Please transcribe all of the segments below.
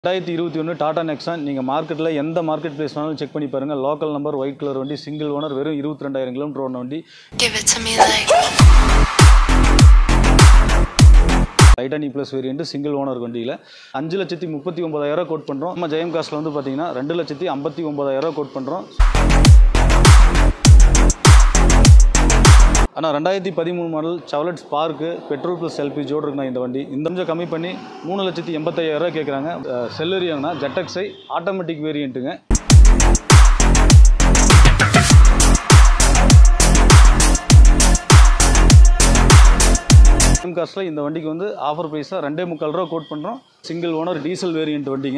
2021 Tata Nexon நீங்கள் மார்க்கெட்டில் எந்த மார்க்கெட் பிளேஸ் வேணாலும் செக் பண்ணி பாருங்கள். லோக்கல் நம்பர், ஒயிட் கலர் வண்டி, சிங்கிள் ஓனர், வெறும் 22,000 கிலோமீட்டர் ஓடின வண்டி. Titanium plus variant single owner வண்டியில் 5,39,000 கோட் பண்ணுறோம். நம்ம ஜெயம் காஸ்ட்டில் வந்து பார்த்தீங்கன்னா 2,59,000 கோட் பண்ணுறோம். ஆனால் 2013 model Chevrolet Spark petrol plus எல்பிஜியோடு இருக்குண்ணா இந்த வண்டி. இந்த கொஞ்சம் கம்மி பண்ணி 3,85,000 கேட்குறாங்க. செல்லரியாங்கண்ணா ஜெட்டக்ஸை ஆட்டோமேட்டிக் வேரியண்ட்டுங்க. காஸ்ட்டில் இந்த வண்டிக்கு வந்து ஆஃபர் ப்ரைஸாக 2,3,4 ரூபா கோட் பண்ணுறோம். சிங்கிள் ஓனர் டீசல் வேரியண்ட் வண்டிங்க.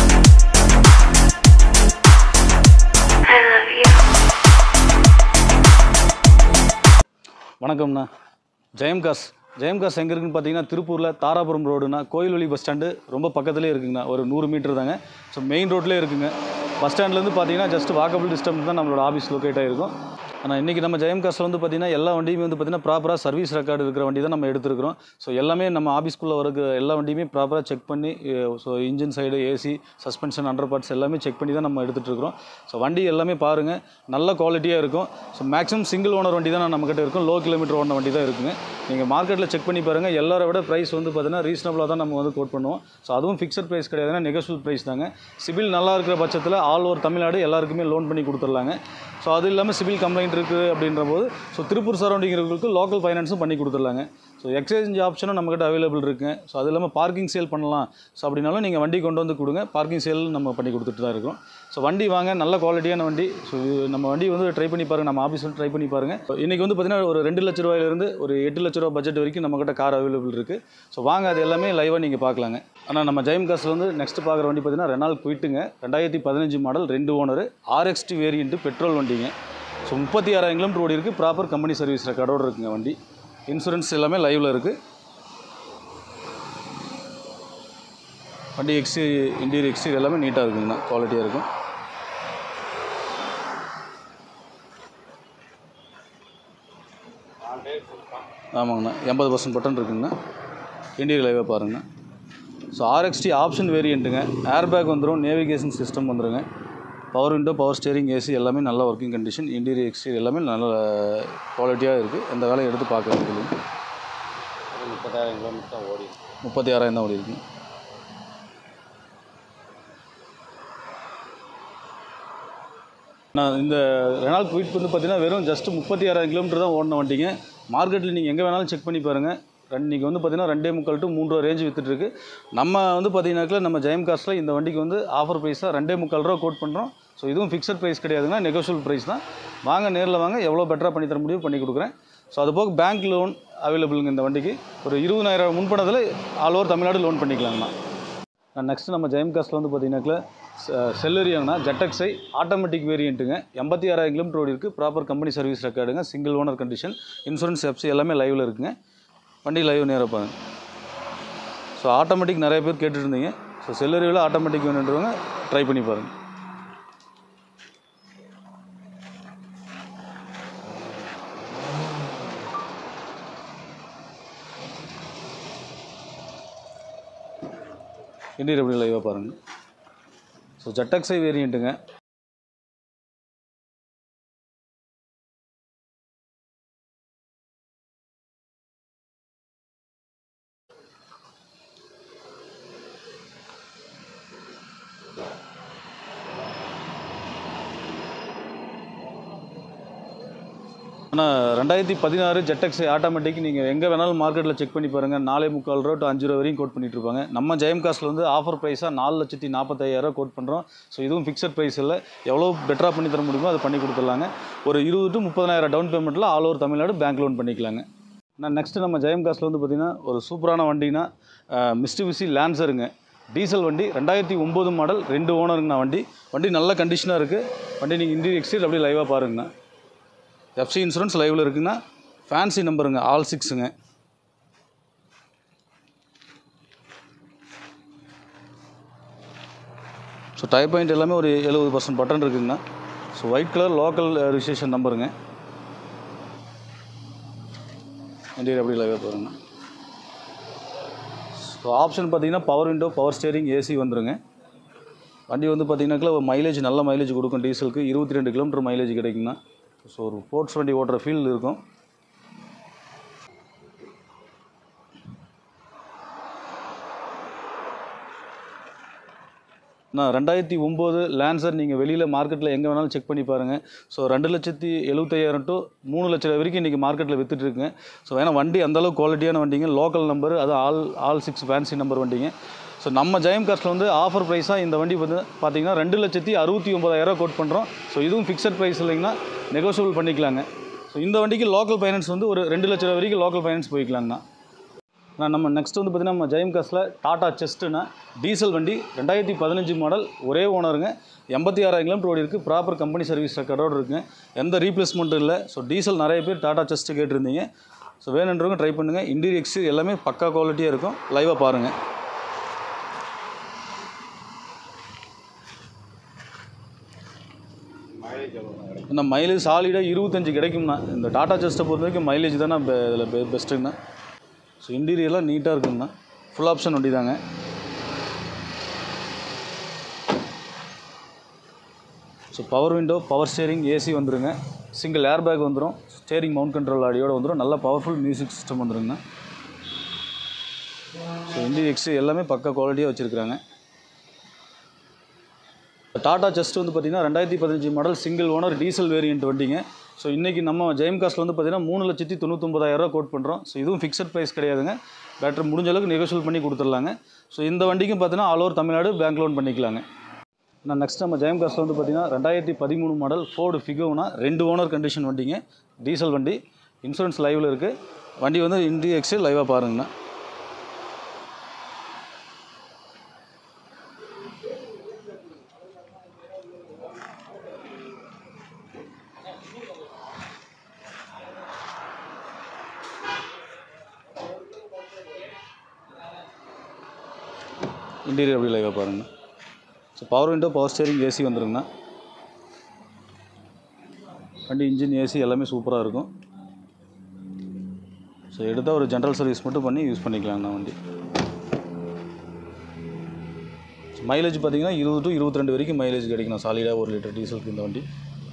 வணக்கம்ண்ணா. ஜெயம் காஸ் எங்கே இருக்குன்னு பார்த்தீங்கன்னா திருப்பூரில் தாராபுரம் ரோடுண்ணா. கோயில்வழி பஸ் ஸ்டாண்டு ரொம்ப பக்கத்துலேயே இருக்குங்கண்ணா. ஒரு 100 மீட்டர் தாங்க. ஸோ மெயின் ரோட்லேயே இருக்குங்க. பஸ் ஸ்டாண்ட்லேருந்து பார்த்தீங்கன்னா ஜஸ்ட் வாக்கபிள் டிஸ்டன்ஸ் தான் நம்மளோட ஆஃபீஸ் லொக்கேட் ஆகிருக்கும். ஆனால் இன்றைக்கி நம்ம ஜெயம் காஸ்ட்டில் வந்து பார்த்திங்கன்னா எல்லா வண்டியுமே வந்து பார்த்திங்கன்னா ப்ராப்பராக சர்வீஸ் ரெக்கார்டு இருக்கிற வண்டி தான் நம்ம எடுத்துருக்கிறோம். ஸோ எல்லாமே நம்ம ஆஃபீஸ்க்குள்ளே வரக்கு எல்லா வண்டியுமே ப்ராப்பராக செக் பண்ணி, so engine side, AC, suspension, under parts எல்லாமே செக் பண்ணி தான் நம்ம எடுத்துகிட்ருக்கிறோம். ஸோ வண்டி எல்லாமே பாருங்கள், நல்ல குவாலிட்டியாக இருக்கும். ஸோ மேக்ஸிமம் சிங்கிள் ஓனர் வண்டி தான் நம்மக்கிட்ட இருக்கும். லோ கிலோமீட்டர் ஓடின வண்டி தான் இருக்குங்க. நீங்கள் மார்க்கெட்டில் செக் பண்ணி பாருங்கள். எல்லாரை விட ப்ரைஸ் வந்து பார்த்திங்கன்னா ரீசனபிளாக தான் நம்ம வந்து கோட் பண்ணுவோம். ஸோ அதுவும் ஃபிக்ஸட் ப்ரைஸ் கிடையாதுன்னா நெகோஷியபிள் ப்ரைஸ் தாங்க. சிபில் நல்லா இருக்கிற பட்சத்தில் ஆல் ஓவர் தமிழ்நாடு எல்லாருக்குமே லோன் பண்ணி கொடுத்துர்லாங்க. ஸோ அது இல்லாமல் சிபில் கம்ப்ளைண்ட் இருக்குது அப்படின்ற போது ஸோ திருப்பூர் சரௌண்டிங் இருக்கிறவங்களுக்கு லோக்கல் ஃபைனான்ஸும் பண்ணி கொடுத்துர்லாங்க. ஸோ எக்ஸ்சேஞ்ச் ஆப்ஷனும் நம்மக்கிட்ட அவைலபிள் இருக்குங்க. ஸோ அது இல்லாமல் பார்க்கிங் சேல் பண்ணலாம். ஸோ அப்படின்னாலும் நீங்கள் வண்டி கொண்டு வந்து கொடுங்க, பார்க்கிங் சேல் நம்ம பண்ணி கொடுத்துட்டு தான் இருக்கோம். ஸோ வண்டி வாங்க, நல்ல குவாலிட்டியான வண்டி. ஸோ நம்ம வண்டி வந்து ட்ரை பண்ணி பாருங்கள், நம்ம ஆஃபீஸில் ட்ரை பண்ணி பாருங்கள். இன்றைக்கி வந்து பார்த்திங்கன்னா ஒரு 2 லட்ச ரூபாயிலிருந்து ஒரு 8 லட்ச ரூபா பட்ஜெட் வரைக்கும் நம்மக்கிட்ட கார் அவைலபிள் இருக்குது. ஸோ வாங்க, அது எல்லாமே லைவாக நீங்கள் பார்க்கலாங்க. ஆனால் நம்ம ஜெயம் காஸ்ட்டில் வந்து நெக்ஸ்ட் பார்க்குற வண்டி பார்த்திங்கன்னா ரெனால்ட் குயிட்டுங்க. 2015 model, 2 owner, RXT variant, petrol வண்டிங்க. ஸோ 36,000 கிலோமீட்டர் ஓடி இருக்குது. ப்ராப்பர் கம்பெனி சர்வீஸ் ரெக்கார்டோடு இருக்குங்க வண்டி. இன்சூரன்ஸ் எல்லாமே லைவில் இருக்குது. வண்டி இன்டீரியர் எக்ஸ்டீரியர் எல்லாமே நீட்டாக இருக்குங்கண்ணா, குவாலிட்டியாக இருக்கும். ஆமாங்கண்ணா, 80% பட்டன் இருக்குங்கண்ணா. இன்டீரியர் லைவாக பாருங்கண்ணா. ஸோ RXT ஆப்ஷன் வேரியண்ட்டுங்க. ஏர் பேக் வந்துடும், நேவிகேஷன் சிஸ்டம் வந்துடுங்க. Power window, power steering, AC எல்லாமே நல்ல ஒர்க்கிங் கண்டிஷன். இன்டீரியர் எக்ஸ்டீரியர் எல்லாமே நல்ல குவாலிட்டியாக இருக்குது. எந்த வேலையை எடுத்து பார்க்குறது இல்லைங்க. 30,000 கிலோமீட்டர் தான் ஓடி, 36,000 தான் ஓடி இருக்குங்க. நான் இந்த ரெனால்ட் குயிட் வந்து பார்த்தீங்கன்னா வெறும் ஜஸ்ட் 36,000 கிலோமீட்டர் தான் ஓடின வண்டிங்க. மார்க்கெட்டில் நீங்கள் எங்கே வேணாலும் செக் பண்ணி பாருங்கள். இன்றைக்கி வந்து பார்த்திங்கன்னா 2,3,4 to 3 ரூபா ரேஞ்சு விற்றுட்டுருக்கு. நம்ம வந்து பார்த்தீங்கன்னாக்கில் நம்ம ஜெயம் காஸ்ட்டில் இந்த வண்டிக்கு வந்து ஆஃபர் ப்ரைஸாக 2,3,4 ரூபா கோட் பண்ணுறோம். ஸோ இதுவும் ஃபிக்ஸட் ப்ரைஸ் கிடையாதுங்க, நெகோஷியபிள் ப்ரைஸ் தான். வாங்க, நேரில் வாங்க, எவ்வளோ பெட்டராக பண்ணி தர முடியும் பண்ணி கொடுக்குறேன். ஸோ அது போக பேங்க் லோன் அவைலபிளுங்க இந்த வண்டிக்கு. ஒரு 20,000 முன்பணத்தில் ஆல் ஓவர் தமிழ்நாடு லோன் பண்ணிக்கலாங்கண்ணா. நெக்ஸ்ட்டு நம்ம ஜெயம் காஸ்ட்டில் வந்து பார்த்தீங்கன்னாக்கில் செல்லரியாங்கண்ணா ஜெட்டக்ஸை ஆட்டோமேட்டிக் வேரியண்ட்டுங்க. 86,000 கிலோமீட்டர் ஓடி இருக்குது. ப்ராப்பர் கம்பெனி சர்வீஸ் ரெக்கார்டுங்க. Single owner condition. Insurance, FC எல்லாமே லைவில் இருக்குங்க. வண்டி லைவ் நேராக பாருங்க. ஸோ ஆட்டோமேட்டிக் நிறைய பேர் கேட்டுட்டு இருந்தீங்க. ஸோ செல்லரியில் ஆட்டோமேட்டிக் வேணுன்றவங்க ட்ரை பண்ணி பாருங்கள். இன்டீரியர் எப்படி லைவாக பாருங்கள். ஸோ ஜெட்டக்ஸை வேரியண்ட்டுங்க. ஆனால் 2016 ஜெட்டக்ஸை ஆட்டோமேட்டிக் நீங்கள் எங்கே வேணாலும் மார்க்கெட்டில் செக் பண்ணி பாருங்கள். 4,3,4 ரூபா to 5 ரூபா வரையும் கோட் பண்ணிட்டுருப்பாங்க. நம்ம ஜெயம் காஸ்ட்டில் வந்து ஆஃபர் ப்ரைஸாக 4,45,000 கோட் பண்ணுறோம். ஸோ இதுவும் ஃபிக்ஸட் ப்ரைஸ் இல்லை. எவ்வளோ பெட்டராக பண்ணி தர முடியுமோ அதை பண்ணி கொடுத்துடலாங்க. ஒரு 20,000 to 30,000 டவுன் பேமெண்ட்டில் all over Tamil Nadu bank loan பண்ணிக்கலாங்க. நான் நெக்ஸ்ட்டு நம்ம ஜெயம் காஸ்ட்டில் வந்து பார்த்திங்கன்னா ஒரு சூப்பரான வண்டினா மிட்சுபிஷி லான்சருங்க. டீசல் வண்டி, 2009 மாடல், 2 ஓனருங்கண்ணா வண்டி. வண்டி நல்ல கண்டிஷனாக இருக்குது. வண்டி நீங்கள் இன்டீரியர் எக்ஸ்டீரியர் அப்படியே லைவாக பாருங்கண்ணா. எஃப்சி இன்சூரன்ஸ் லைவில் இருக்குன்னா. ஃபேன்சி நம்பருங்க, ஆல் 6ங்க. ஸோ டயர் பாயிண்ட் எல்லாமே ஒரு 70% பட்டன் இருக்குங்கண்ணா. So white colour local registration நம்பருங்க. இன்டீரியர் அப்படி லைவாக பாருங்கண்ணா. ஸோ ஆப்ஷன் பார்த்தீங்கன்னா power window, power steering, AC வந்துடுங்க. வண்டி வந்து பார்த்தீங்கன்னாக்கா மைலேஜ் நல்ல மைலேஜ் கொடுக்கும். டீசலுக்கு 22 கிலோமீட்டர் மைலேஜ் கிடைக்குங்கண்ணா. ஸோ ஒரு ஸ்போர்ட்ஸ் வண்டி ஓட்டுற ஃபீல் இருக்கும். நான் 2009 லான்சர் நீங்கள் வெளியில் மார்க்கெட்டில் எங்கே வேணாலும் செக் பண்ணி பாருங்கள். ஸோ 2,75,000 to 3 லட்சம் வரைக்கும் இன்றைக்கி மார்க்கெட்டில் விற்றுட்டுருக்குங்க. ஸோ ஏன்னா வண்டி அந்தளவுக்கு குவாலிட்டியான வண்டிங்க, லோக்கல் நம்பர், அது ஆல் 6 ஃபேன்சி நம்பர் வண்டிங்க. ஸோ நம்ம ஜெயம் காஸ்ட்டில் வந்து ஆஃபர் ப்ரைஸாக இந்த வண்டி வந்து பார்த்தீங்கன்னா 2,69,000 கோட் பண்ணுறோம். ஸோ இதுவும் ஃபிக்ஸட் ப்ரைஸ் இல்லைங்கன்னா நெகோஷியபிள் பண்ணிக்கலாங்க. ஸோ இந்த வண்டிக்கு லோக்கல் ஃபைனான்ஸ் வந்து ஒரு 2 லட்சம் வரைக்கும் லோக்கல் ஃபைனான்ஸ் போய்க்கலாங்கண்ணா. நம்ம நெக்ஸ்ட் வந்து பார்த்திங்கன்னா நம்ம ஜெயம் காஸ்ட்டில் டாடா செஸ்ட்டுனா டீசல் வண்டி 2015 மாடல், ஒரே ஓனருங்க, 86,000 கிலோமீட்டர் ஓடி இருக்குது. ப்ராப்பர் கம்பெனி சர்வீஸ் ரெக்கார்டோடு இருக்குங்க, எந்த ரீப்ளேஸ்மெண்ட்டும் இல்லை. ஸோ டீசல் நிறைய பேர் டாடா செஸ்ட்டு கேட்டிருந்தீங்க. ஸோ வேணுன்றவங்க ட்ரை பண்ணுங்கள். இன்டீரியர் எக்ஸ்டீரியர் எல்லாமே பக்கா குவாலிட்டியாக இருக்கும். லைவாக பாருங்கள். இந்த மைலேஜ் சாலிடாக 25 கிடைக்கும்ண்ணா. இந்த டாடா செஸ்ட்டை பொறுத்த வரைக்கும் மைலேஜ் தானே இதில் பெஸ்ட்டுங்கண்ணா. ஸோ இன்டீரியர்லாம் நீட்டாக இருக்குங்கண்ணா. ஃபுல் ஆப்ஷன் வண்டி தாங்க. So power window, power steering, AC வந்துடுங்க. சிங்கிள் ஏர் பேக் வந்துடும். ஸ்டேரிங் மவுண்ட் கண்ட்ரோல் ஆடியோடு வந்துடும். நல்ல பவர்ஃபுல் மியூசிக் சிஸ்டம் வந்துடுங்கண்ணா. ஸோ இன்டீரியர் எக்ஸ்டீரியர் எல்லாமே பக்கா குவாலிட்டியாக வச்சுருக்குறாங்க. டாடா செஸ்ட் வந்து பார்த்திங்கன்னா 2015 model, single owner, diesel variant வண்டிங்க. ஸோ இன்றைக்கி நம்ம ஜெயம் காஸ்ட்டில் வந்து பார்த்திங்கன்னா 3,99,000 கோட் பண்ணுறோம். ஸோ இதுவும் ஃபிக்ஸட் ப்ரைஸ் கிடையாதுங்க. பேட்டரி முடிஞ்ச அளவுக்கு நெகோஷியல் பண்ணி கொடுத்துடலாங்க. ஸோ இந்த வண்டிக்கும் பார்த்தீங்கன்னா all over Tamil Nadu bank loan பண்ணிக்கலாங்க. நான் நெக்ஸ்ட் நம்ம ஜெயம் காஸ்ட்டில் வந்து பார்த்திங்கன்னா 2013 மாடல் ஃபோர்டு ஃபிகோனா 2 ஓனர் கண்டிஷன் வண்டிங்க, டீசல் வண்டி, இன்சூரன்ஸ் லைவில் இருக்குது. வண்டி வந்து இன்டீரியர் எக்ஸ்டீரியர் லைவாக பாருங்கண்ணா. இன்டீரியர் அப்படி லைவாக பாருங்கண்ணா. So power window, power steering, AC வந்துருங்கண்ணா. வண்டி இன்ஜின், ஏசி எல்லாமே சூப்பராக இருக்கும். ஸோ எடுத்தால் ஒரு ஜென்ரல் சர்வீஸ் மட்டும் பண்ணி யூஸ் பண்ணிக்கலாங்கண்ணா வண்டி. மைலேஜ் பார்த்தீங்கன்னா 20 to 22 வரைக்கும் மைலேஜ் கிடைக்கணும் சாலிடாக 1 லிட்டர் டீசலுக்கு இந்த வண்டி.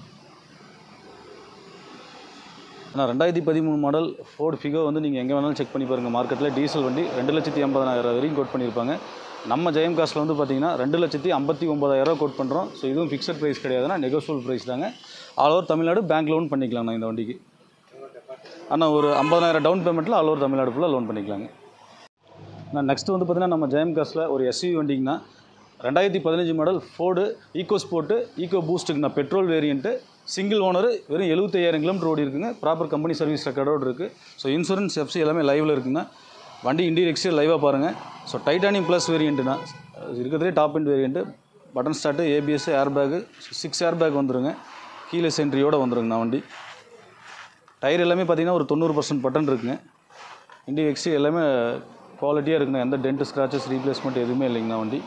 ஆனால் 2013 மாடல் ஃபோர்டு ஃபிகோ வந்து நீங்கள் எங்கே வேணாலும் செக் பண்ணி பாருங்கள். மார்க்கெட்டில் டீசல் வண்டி 2,80,000 வரைக்கும் கோட் பண்ணியிருப்பாங்க. நம்ம ஜெயம் காஸ்ட்டில் வந்து பார்த்திங்கன்னா 2,59,000 கோட் பண்ணுறோம். ஸோ இதுவும் ஃபிக்ஸட் ப்ரைஸ் கிடையாதுன்னா நெகோஷியபிள் ப்ரைஸ் தாங்க. All over Tamil Nadu bank loan பண்ணிக்கலாங்கண்ணா இந்த வண்டிக்கு. ஆனால் ஒரு 50,000 டவுன் பேமெண்ட்டில் ஆல் ஓவர் தமிழ்நாடு ஃபுல்லாக லோன் பண்ணிக்கலாங்க. நான் நெக்ஸ்ட் வந்து பார்த்திங்கன்னா நம்ம ஜெயம் காஸ்ட்டில் ஒரு எஸ்யூவி வண்டிங்கண்ணா. 2015 model Ford EcoSport, eco பூஸ்ட்டுக்குண்ணா, பெட்ரோல் வேரியண்ட்டு, சிங்கிள் ஓனர், வெறும் 75,000 கிலோமீட்டர் ஓடி இருக்குங்க. ப்ராப்பர் கம்பெனி சர்வீஸ் ரெக்கார்டோடு இருக்குது. ஸோ இன்சூரன்ஸ், எஃப்சி எல்லாமே லைவில் இருக்குங்க. வண்டி இன்டீரியர் எக்ஸ்டீரியர் லைவாக பாருங்கள். ஸோ டைட்டானியம் ப்ளஸ் வேரியண்ட்டுனா இருக்கிறதே top end variant. Button start, ABS, air bag, 6 air bag வந்துருங்க. கீழே சென்ட்ரியோடு வந்துருங்கண்ணா வண்டி. டயர் எல்லாமே பார்த்திங்கன்னா ஒரு 90% பட்டன் இருக்குங்க. இன்டீரியர் எக்ஸ்டீரியர் எல்லாமே குவாலிட்டியாக இருக்குங்க. எந்த டென்ட், ஸ்க்ராச்சஸ், ரீப்ளேஸ்மெண்ட் எதுவுமே இல்லைங்கண்ணா வண்டி.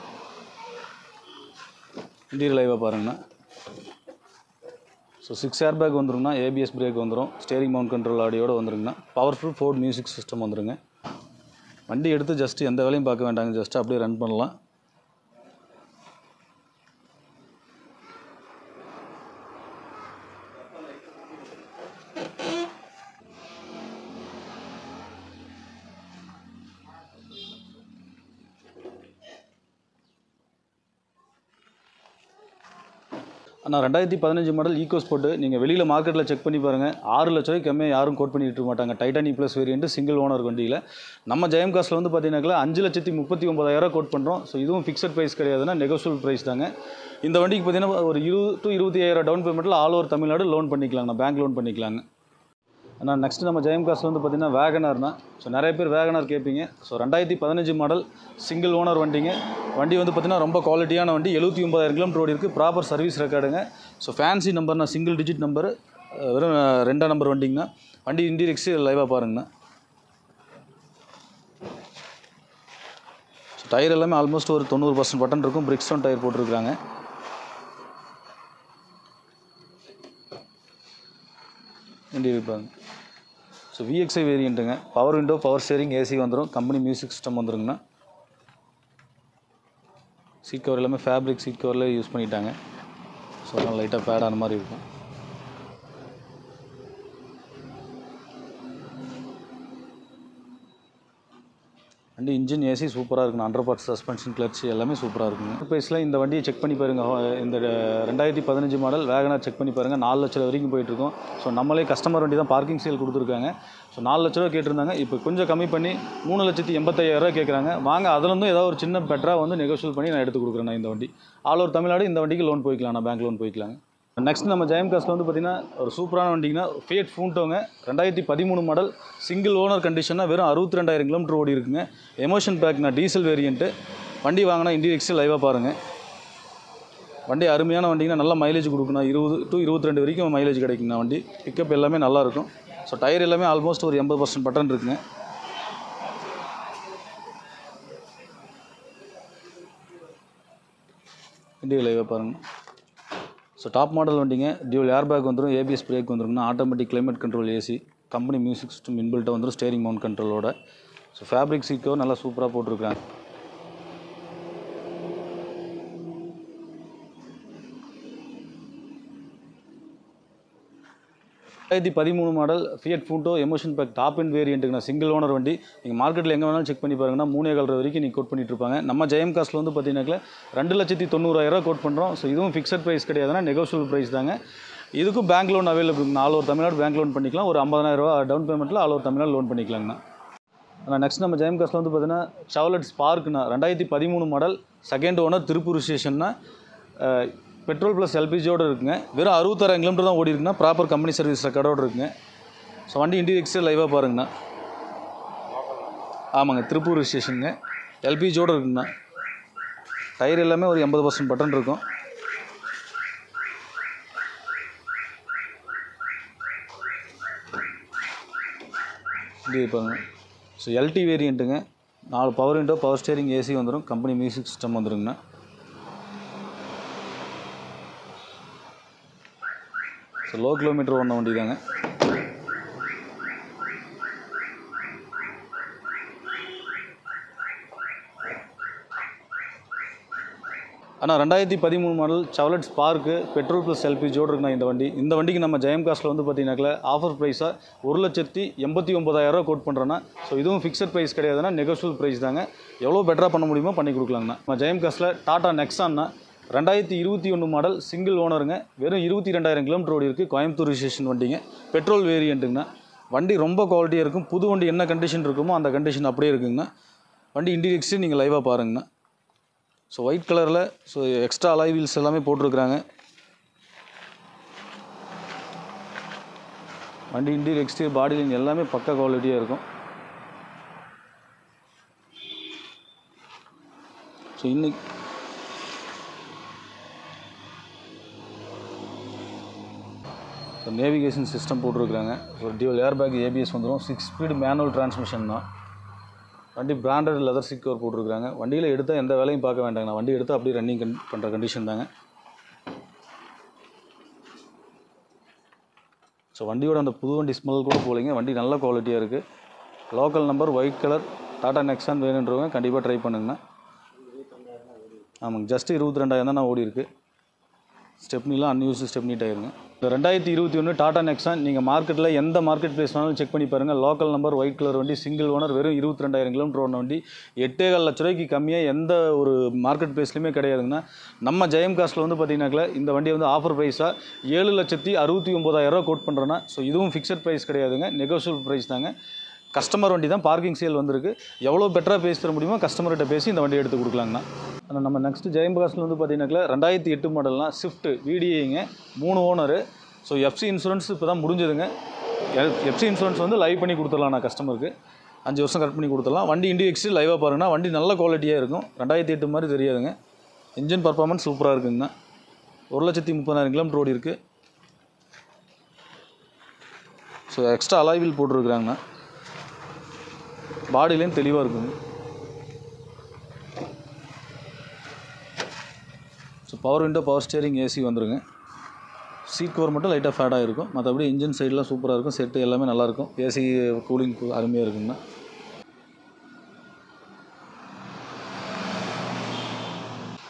இன்டீரியர் லைவாக பாருங்கண்ணா. ஸோ 6 ஏர் பேக் வந்துருங்கண்ணா. ஏபிஎஸ் பிரேக் வந்துடும். ஸ்டேரிங் மவுண்ட் கண்ட்ரோல் ஆடியோடு வந்துருங்கண்ணா. பவர்ஃபுல் ஃபோர்ட் மியூசிக் சிஸ்டம் வந்துருங்க. வண்டி எடுத்து ஜஸ்ட்டு எந்த வேலையும் பார்க்க வேண்டாங்க, ஜஸ்ட்டு அப்படியே ரன் பண்ணலாம். ஆனால் 2015 மாடல் ஈகோ ஸ்போர்ட்டு நீங்கள் வெளியில் மார்க்கெட்டில் செக் பண்ணி பாருங்கள். 6 லட்ச ரூபாய்க்கு கம்மியாக யாரும் கோட் பண்ணிட்டு இருக்க மாட்டாங்க. Titanium plus variant, single owner வண்டியில். நம்ம ஜெயம் காஸ்ட்டில் வந்து பார்த்தீங்கன்னாக்கா 5,39,000 கோட் பண்ணுறோம். ஸோ இதுவும் ஃபிக்ஸட் ப்ரைஸ் கிடையாதுன்னா நெகோஷியபிள் ப்ரைஸ் தாங்க. இந்த வண்டிக்கு பார்த்தீங்கன்னா ஒரு 20 to 25,000 டவுன் பேமெண்ட்டில் ஆல் ஓவர் தமிழ்நாடு லோன் பண்ணிக்கலாங்கண்ணா, பேங்க் லோன் பண்ணிக்கலாங்க. ஆனால் நெக்ஸ்ட் நம்ம ஜெயம் காஸ்ட்டில் வந்து பார்த்திங்கன்னா வேகனார்னா. ஸோ நிறைய பேர் வேகனார் கேட்பீங்க. ஸோ 2015 மாடல் சிங்கிள் ஓனர் வண்டிங்க. வண்டி வந்து பார்த்திங்கன்னா ரொம்ப குவாலிட்டியான வண்டி, 79,000 கிலோமீட்டர் ஓடி இருக்குது. ப்ராப்பர் சர்வீஸ் ரெக்கார்டுங்க. ஸோ ஃபேன்சி நம்பர்னா, சிங்கிள் டிஜிட் நம்பர், வெறும் 2ஆம் நம்பர் வண்டிங்கண்ணா. வண்டி இன்டீரியர் எக்ஸ்டீரியர் லைவாக பாருங்கண்ணா. ஸோ டயர் எல்லாமே ஆல்மோஸ்ட் ஒரு 90% பட்டன் இருக்கும். பிரிக்ஸ்டோன் டயர் போட்டிருக்காங்க. இன்டீரியர் பாருங்க. ஸோ விஎக்ஸ்ஐ வேரியண்ட்டுங்க. Power window, power steering, AC வந்துடும். கம்பெனி மியூசிக் சிஸ்டம் வந்துருங்கண்ணா. சீட் கவர் எல்லாமே ஃபேப்ரிக் சீட் கவரில் யூஸ் பண்ணிட்டாங்க. ஸோ அதனால் லைட்டாக ஃபேட் ஆன மாதிரி இருக்கும். வண்டி இன்ஜின் ஏசி சூப்பராக இருக்குங்க. அண்டர் பார்ட்ஸ் சஸ்பென்ஷன் கிளட்ச் எல்லாமே சூப்பராக இருக்குங்க. ப்ரைஸில் இந்த வண்டியை செக் பண்ணி பாருங்கள். இந்த 2015 மாடல் வேகனார் செக் பண்ணி பாருங்கள். 4 லட்சம் வரைக்கும் போயிட்டுருக்கோம். ஸோ நம்மளே கஸ்டமர் வண்டி தான் பார்க்கிங் சேல் கொடுத்துருக்காங்க. ஸோ 4 லட்ச ரூபா கேட்டிருந்தாங்க. இப்போ கொஞ்சம் கம்மி பண்ணி 3,85,000 கேட்குறாங்க. வாங்க அதிலேருந்தும் ஏதாவது ஒரு சின்ன பெட்டராக வந்து நெகோஷியல் பண்ணி நான் எடுத்து கொடுக்குறேன். இந்த வண்டி ஆல் ஓவர் தமிழ்நாடு இந்த வண்டிக்கு லோன் போய்க்கலாம். நான் பேங்க் லோன் போய்க்கலாங்க. நெக்ஸ்ட் நம்ம ஜெயம் காஸ்ட்டில் வந்து பார்த்திங்கன்னா ஒரு சூப்பரான வண்டிங்கன்னா ஃபியட் ஃபூண்டோங்க. 2013 மாடல் சிங்கிள் ஓனர் கண்டிஷனாக வெறும் 62,000 கிலோமீட்டர் ஓடி இருக்குங்க. எமோஷன் பேக்னா டீசல் வேரியண்ட்டு. வண்டி வாங்கினா இன்டீரியர் லைவாக பாருங்கள். வண்டி அருமையான வண்டிங்கன்னா நல்லா மைலேஜ் கொடுக்கணும். 20 to 22 வரைக்கும் மைலேஜ் கிடைக்குங்கண்ணா. வண்டி பிக்கப் எல்லாமே நல்லாயிருக்கும். ஸோ டயர் எல்லாமே ஆல்மோஸ்ட் ஒரு 80% பட்டன் இருக்குங்க. வண்டி லைவாக பாருங்கள். ஸோ டாப் மாடல் வண்டிங்க. டியூல் ஏர் பேக் வந்துடும், ஏபிஎஸ் பிரேக் வந்துருங்கண்ணா. Automatic climate control AC, company music system இன்பில்ட்டாக வந்துடும், ஸ்டேரிங் மவுண்ட் கண்ட்ரோலோட. ஸோ ஃபேப்ரிக் சீட் கவர் நல்லா சூப்பராக போட்டிருக்காங்க. ரெண்டாயிரத்தி 13 model Fiat Punto Emotion pack top end வேரியண்ட்டுங்கண்ணா. சிங்கிள் ஓனர் வண்டி. நீங்கள் மார்க்கெட்டில் எங்கே வேணாலும் செக் பண்ணி பாருங்கன்னா 3,400 வரைக்கும் நீங்கள் கோட் பண்ணிட்டு இருப்பாங்க. நம்ம ஜெயம் காஸ்ட்டில் வந்து பார்த்தீங்கன்னாக்கா 2,90,000 கோட் பண்ணுறோம். ஸோ இதுவும் ஃபிக்ஸட் ப்ரைஸ் கிடையாதுன்னா நெகோஷியபிள் ப்ரைஸ் தாங்க. இதுக்கும் bank loan available. All over Tamil Nadu bank loan பண்ணிக்கலாம். ஒரு 50,000 டவுன் பேமெண்ட்டில் ஆல் ஓவர் தமிழ்நாடு லோன் பண்ணிக்கலாங்கண்ணா. ஆனால் நெக்ஸ்ட் நம்ம ஜெயம் காஸ்ட்டில் வந்து பார்த்தீங்கன்னா ஷெவ்ரோலெட் ஸ்பார்க்ண்ணா. 2013 மாடல் செகண்ட் ஓனர் திருப்பூர் ஸ்டேஷன்னா. பெட்ரோல் ப்ளஸ் எல்பிஜியோடு இருக்குங்க. வெறும் 66,000 கிலோமீட்டர் தான் ஓடி இருக்குன்னா. ப்ராப்பர் கம்பெனி சர்வீஸ் ரெக்கார்டோடு இருக்குங்க. ஸோ வண்டி இன்டீரியர் லைவாக பாருங்கண்ணா. ஆமாங்க, திருப்பூர் ஸ்டேஷனுங்க. எல்பிஜியோடு இருக்குங்கண்ணா. டயர் எல்லாமே ஒரு 80% பட்டன் இருக்கும். இது பாருங்க. ஸோ எல்டி வேரியண்ட்டுங்க. 4 power window, power steering, AC வந்துடும், கம்பெனி மியூசிக் சிஸ்டம் வந்துடுங்கண்ணா. ஸோ லோ கிலோமீட்டர் ஓடின வண்டி தாங்க. ஆனால் 2013 model Chevrolet Spark petrol plus எல்பிஜியோடு இருக்குண்ணா இந்த வண்டி. இந்த வண்டிக்கு நம்ம ஜெயம் காஸ்ட்டில் வந்து பார்த்தீங்கன்னாக்கா ஆஃபர் ப்ரைஸாக 1,89,000 கோட் பண்ணுறோன்னா. ஸோ இதுவும் ஃபிக்ஸட் ப்ரைஸ் கிடையாதுன்னா நெகோஷியபிள் ப்ரைஸ் தாங்க. எவ்வளோ பெட்டராக பண்ண முடியுமோ பண்ணி கொடுக்கலாங்கண்ணா. நம்ம ஜெயம் காஸ்ட்டில் டாடா நெக்ஸான்னா 2021 மாடல் சிங்கிள் ஓனருங்க. வெறும் 22,000 கிலோமீட்டர் ஓடி இருக்குது. கோயம்புத்தூர் ஸ்டேஷன் வண்டிங்க. பெட்ரோல் வேரியண்ட்டுங்கண்ணா. வண்டி ரொம்ப குவாலிட்டியாக இருக்கும். புது வண்டி என்ன கண்டிஷன் இருக்குமோ அந்த கண்டிஷன் அப்படியே இருக்குங்கண்ணா. வண்டி இன்டீரியர் நீங்கள் லைவாக பாருங்கண்ணா. ஸோ ஒயிட் கலரில் ஸோ எக்ஸ்ட்ரா அலாய் வீல்ஸ் எல்லாமே போட்டிருக்கிறாங்க. வண்டி இன்டீரியர் எக்ஸ்டீரியர் பாடி லைன் எல்லாமே பக்கா குவாலிட்டியாக இருக்கும். ஸோ இன்னைக்கு நேவிகேஷன் சிஸ்டம் போட்டிருக்கிறாங்க. So dual air bag, ABS வந்துடும். 6 ஸ்பீடு மேனுவல் டிரான்ஸ்மிஷன் தான். வண்டி பிராண்டட் லெதர் சீட் கவர் போட்டிருக்காங்க. வண்டியில் எடுத்தால் எந்த வேலையும் பார்க்க வேண்டாங்கண்ணா. வண்டி எடுத்தால் அப்படியே ரன்னிங் பண்ணுற கண்டிஷன் தாங்க. ஸோ வண்டியோட அந்த புது வண்டி ஸ்மெல் கூட போகலைங்க. வண்டி நல்ல குவாலிட்டியாக இருக்குது. Local number, white colour, Tata Nexon வேணுன்றவங்க கண்டிப்பாக ட்ரை பண்ணுங்கண்ணா. ஆமாங்க, ஜஸ்ட்டு 22,000 தான் ஓடி இருக்குது. ஸ்டெப்னிலாம் அன்யூஸ் ஸ்டெப்னி டயருங்க. இந்த 2021 டாடா நெக்ஸான் நீங்கள் மார்க்கெட்டில் எந்த மார்க்கெட் ப்ளேஸ் வேணாலும் செக் பண்ணி பாருங்கள். லோக்கல் நம்பர், ஒயிட் கலர் வண்டி, சிங்கிள் ஓனர், வெறும் 22,000 கிலோமீட்டர் ஓடின வண்டி. 8,4 லட்ச ரூபாய்க்கு கம்மியாக எந்த ஒரு மார்க்கெட் ப்ளேஸ்லையுமே கிடையாதுங்கண்ணா. நம்ம ஜெயம் காஸ்ட்டில் வந்து பார்த்தீங்கன்னாக்கா இந்த வண்டி வந்து ஆஃபர் ப்ரைஸாக 7,69,000 கோட் பண்ணுறேன்னா. ஸோ இதுவும் ஃபிக்ஸட் ப்ரைஸ் கிடையாதுங்க, நெகோஷியபிள் ப்ரைஸ் தாங்க. கஸ்டமர் வண்டி தான், பார்க்கிங் சேல் வந்திருக்கு. எவ்வளோ பெட்டராக பேசி தர முடியுமோ கஸ்டமர்கிட்ட பேசி இந்த வண்டி எடுத்து கொடுக்கலாங்கண்ணா. ஆனால் நம்ம நெக்ஸ்ட்டு ஜெயம் காஸ்ட்டில் வந்து பார்த்தீங்கன்னாக்கா 2008 மாடல்னால் ஸ்விஃப்ட் விடிஐங்க. 3 ஓனரு. ஸோ எஃப்சி இன்சூரன்ஸ் இப்போ தான் முடிஞ்சதுங்க. எஃப்சி இன்சூரன்ஸ் வந்து லைவ் பண்ணி கொடுத்துடலாம் நான் கஸ்டமருக்கு. 5 வருஷம் கரெக்ட் பண்ணி கொடுத்துடலாம். வண்டி இன்டீரியர் லைவாக பாருங்கன்னா வண்டி நல்ல குவாலிட்டியாக இருக்கும். 2008 மாதிரி தெரியாதுங்க. இன்ஜின் பர்ஃபார்மன்ஸ் சூப்பராக இருக்குங்கண்ணா. 1,30,000 கிலோமீட்டர் ஓடி இருக்குது. ஸோ எக்ஸ்ட்ரா அலாய் வீல் போட்டிருக்குறாங்கண்ணா. பாடியிலையும் தெளிவாக இருக்குங்க. So power window, power steering, AC வந்துருங்க. சீட் கவர் மட்டும் லைட்டாக ஃபேடாக இருக்கும். மற்றபடி இன்ஜின் சைடெலாம் சூப்பராக இருக்கும். செட்டு எல்லாமே நல்லாயிருக்கும். ஏசி கூலிங் அருமையாக இருக்குங்கண்ணா.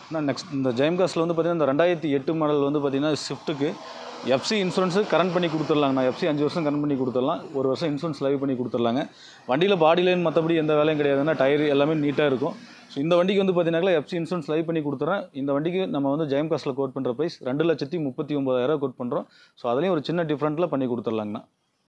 ஆனால் நெக்ஸ்ட் இந்த ஜெயம் காசில் வந்து பார்த்தீங்கன்னா இந்த 2008 மாடல் வந்து பார்த்தீங்கன்னா ஸ்விஃப்ட்டுக்கு எஃப்சி இன்சூரன்ஸு கரண்ட் பண்ணி கொடுத்துர்லாங்கண்ணா. எஃப்சி 5 வருஷம் கரண்ட் பண்ணி கொடுத்துடலாம், 1 வருஷம் இன்சூரன்ஸ் லைவ் பண்ணி கொடுத்துர்லாங்க. வண்டியில் பாடி லைன் மற்றபடி எந்த வேலையும் கிடையாதுன்னா டயர் எல்லாமே நீட்டாக இருக்கும். ஸோ இந்த வண்டிக்கு வந்து பார்த்தீங்கன்னா எஃப்சி இன்சூரன்ஸ் லைவ் பண்ணி கொடுத்துறேன். இந்த வண்டிக்கு நம்ம வந்து ஜெயம் காசில் கோட் பண்ணுற ப்ரைஸ் 2,39,900 கோட் பண்ணுறோம். ஸோ அதுலேயும் ஒரு சின்ன டிஃப்ரெண்ட்டில் பண்ணி கொடுத்துர்லாங்கண்ணா.